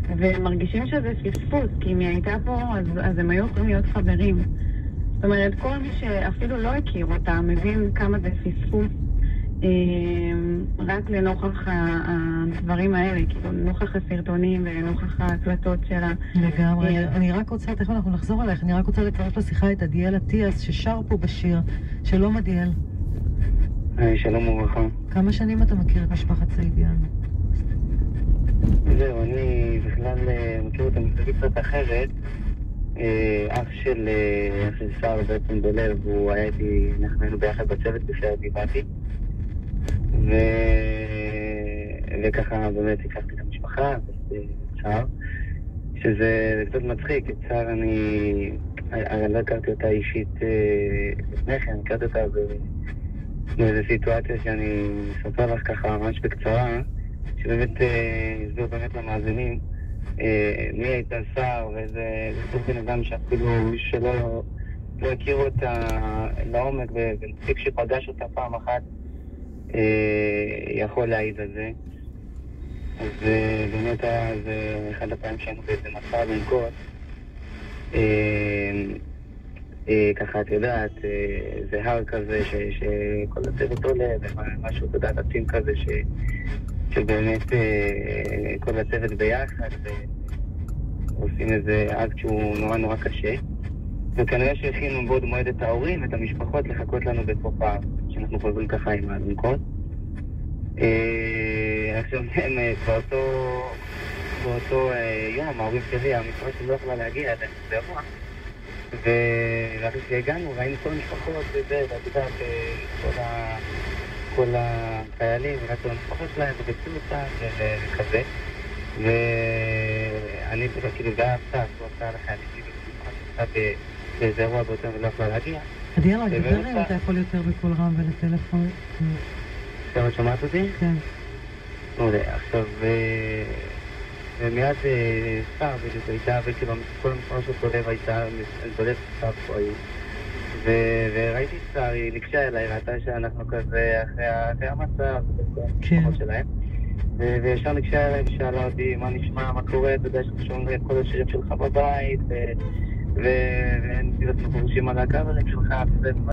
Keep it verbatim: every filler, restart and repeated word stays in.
ומרגישים שזה פספוס, כי אם היא הייתה פה, אז, אז הם היו יכולים להיות חברים. זאת אומרת, כל מי שאפילו לא הכיר אותה, מבין כמה זה פספוס, אה, רק לנוכח הדברים האלה, כאילו, נוכח הסרטונים ונוכח ההקלטות שלה. לגמרי. אה, אני רק רוצה, תכף אנחנו נחזור עליך, אני רק רוצה לצרף לשיחה את עדיאל אטיאס, ששר פה בשיר. שלום עדיאל. היי, שלום וברכה. כמה שנים אתה מכיר את משפחת סעידיאן? זהו, אני בכלל מכיר אותה מסביב קצת אחרת. אח של אח של שר בעצם בלב, הוא היה איתי, אנחנו היינו ביחד בצוות בשביל באתי. ו... וככה באמת הכרתי את המשפחה, את צער, שזה קצת מצחיק. את צער אני... אני לא הכרתי אותה אישית לפני כן, אני הכרתי אותה באיזו סיטואציה שאני אספר לך ככה ממש בקצרה, שבאמת הסביר באמת למאזינים מי הייתה שר, ואיזה סוג בן אדם שאפילו מי שלא לא הכיר אותה לעומק, ומספיק שפגש אותה פעם אחת יכול להעיד על זה. אז באמת היה זה אחד הפעמים שהיינו באיזה מסע לנקות, ככה את יודעת, זה הר כזה שכל הצוות עולה, ומשהו תודעת עצים כזה שבאמת כל הצוות ביחד ועושים איזה אקט שהוא נורא נורא קשה, וכנראה שהכינו בעוד מועד את ההורים ואת המשפחות לחכות לנו בסופה שאנחנו חוזרים ככה עם הלנקות. עכשיו באותו באותו יום ההורים שלי, המשפחה שלי לא יכולה להגיע עד אירוע, ואחרי שהגענו ראינו כל המשפחות וזה, ואת יודעת, כל החיילים ורצו למשפחות שלהם ובצעו אותה וכזה, ואני פשוט כאילו זה היה הפתעה, הוא עשה לחיילים שלי באיזה אירוע באותו ולא יכולה להגיע. עדיאל, רק דבר אם אתה יכול יותר בכל רם ולטלפון. עכשיו את שומעת אותי? כן. עכשיו, ומיד שר בדיוק הייתה, וכאילו כל המשפחה של דולב הייתה, דולב שר פה היו. וראיתי את שר, היא נקשה אליי, ראתה שאנחנו כזה אחרי המצב, המשפחות שלהם. וישר נקשה אליי ושאלה אותי מה נשמע, מה קורה, אתה יודע ששומעים את כל השירים שלך בבית, ואין סיבות מפורשים על הקאברים שלך,